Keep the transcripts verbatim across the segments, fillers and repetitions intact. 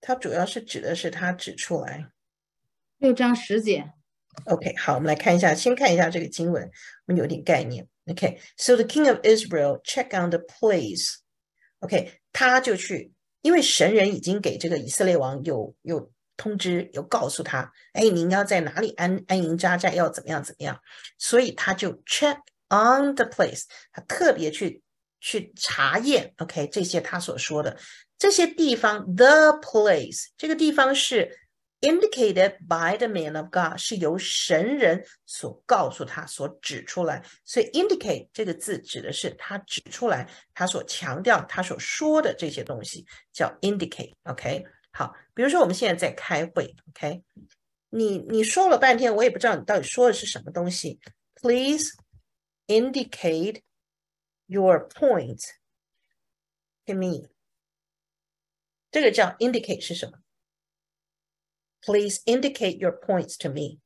它主要是指的是它指出来。 六章十节。 OK， 好，我们来看一下，先看一下这个经文，我们有点概念。OK， so the king of Israel check on the place. OK， 他就去，因为神人已经给这个以色列王有有通知，有告诉他，哎，您要在哪里安安营扎寨，要怎么样怎么样，所以他就 check on the place， 他特别去去查验 ，OK， 这些他所说的这些地方 ，the place 这个地方是 indicated by the man of God， 是由神人所告诉他所指出来，所以 indicate 这个字指的是他指出来，他所强调他所说的这些东西叫 indicate，OK， 好，比如说我们现在在开会 ，OK， 你你说了半天，我也不知道你到底说的是什么东西 ，Please indicate your point to me， 这个叫 indicate 是什么？ Please indicate your points to me。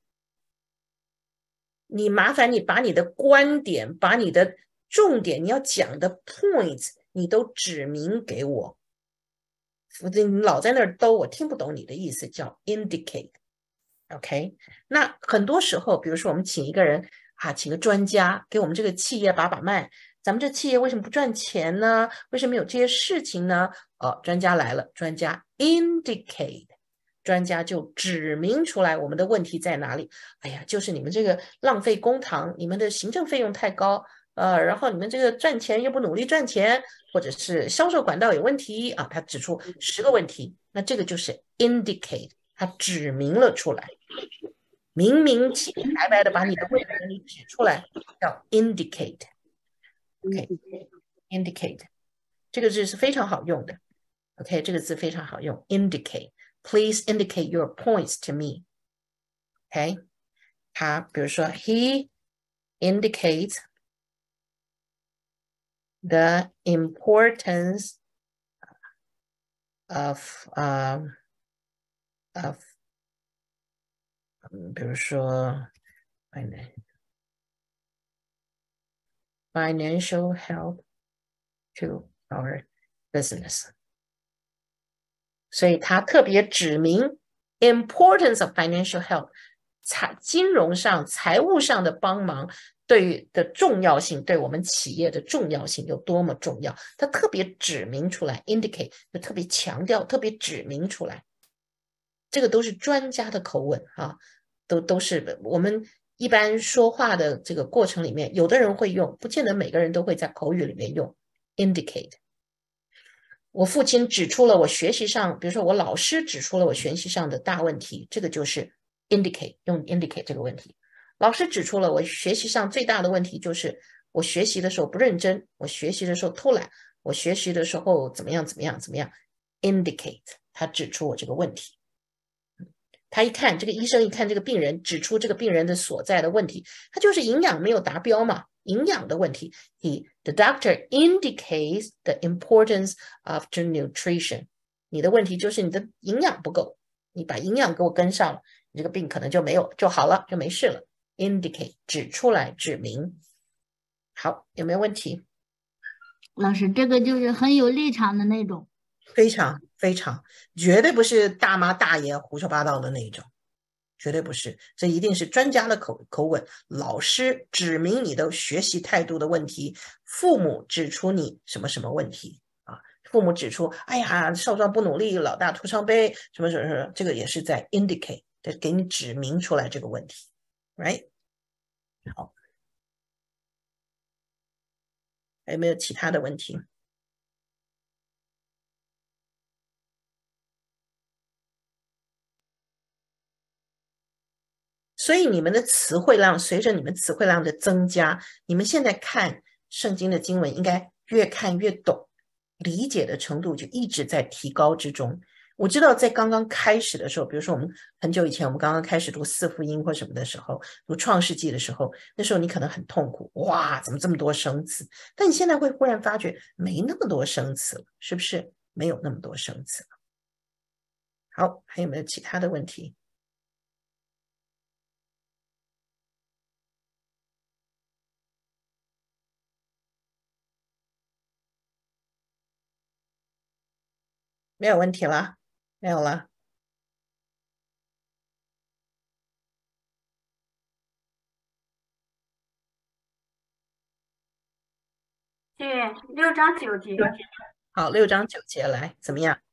你麻烦你把你的观点，把你的重点，你要讲的 points， 你都指明给我。你老在那儿兜，我听不懂你的意思，叫 indicate。OK， 那很多时候，比如说我们请一个人啊，请个专家给我们这个企业把把脉，咱们这企业为什么不赚钱呢？为什么有这些事情呢？哦，专家来了，专家 indicate， 专家就指明出来我们的问题在哪里。哎呀，就是你们这个浪费公帑，你们的行政费用太高，呃，然后你们这个赚钱又不努力赚钱，或者是销售管道有问题啊，他指出十个问题，那这个就是 indicate， 他指明了出来。明明清清白白的把你的问题给你指出来，叫 indicate。OK，indicate， 这个字是非常好用的。OK， 这个字非常好用 ，indicate。Please indicate your points to me。OK， 他比如说 he indicates the importance of um of 嗯，比如说 financial help to our business， 所以他特别指明 importance of financial help， 财金融上财务上的帮忙对于的重要性，对我们企业的重要性有多么重要，他特别指明出来 indicate， 就特别强调，特别指明出来。这个都是专家的口吻啊，都都是我们一般说话的这个过程里面，有的人会用，不见得每个人都会在口语里面用 indicate。我父亲指出了我学习上，比如说我老师指出了我学习上的大问题，这个就是 indicate， 用 indicate 这个问题。老师指出了我学习上最大的问题就是我学习的时候不认真，我学习的时候偷懒，我学习的时候怎么样怎么样怎么样 indicate， 他指出我这个问题。他一看这个医生一看这个病人，指出这个病人的所在的问题，他就是营养没有达标嘛，营养的问题。He, the doctor indicates the importance of the nutrition。你的问题就是你的营养不够，你把营养给我跟上了，你这个病可能就没有就好了，就没事了。Indicate 指出来指明。好，有没有问题？ 老师，这个就是很有立场的那种。 非常非常，绝对不是大妈大爷胡说八道的那一种，绝对不是，这一定是专家的口口吻，老师指明你的学习态度的问题，父母指出你什么什么问题啊？父母指出，哎呀，少壮不努力，老大徒伤悲，什么什么什么，这个也是在 indicate， 给你指明出来这个问题 ，right？ 好，还有没有其他的问题？所以你们的词汇量随着你们词汇量的增加，你们现在看圣经的经文应该越看越懂，理解的程度就一直在提高之中。我知道在刚刚开始的时候，比如说我们很久以前我们刚刚开始读四福音或什么的时候，读创世纪的时候，那时候你可能很痛苦，哇，怎么这么多生词？但你现在会忽然发觉没那么多生词了，是不是？没有那么多生词了。好，还有没有其他的问题？没有问题了。 没有了。 第六章九节。 好，六章九节来，怎么样？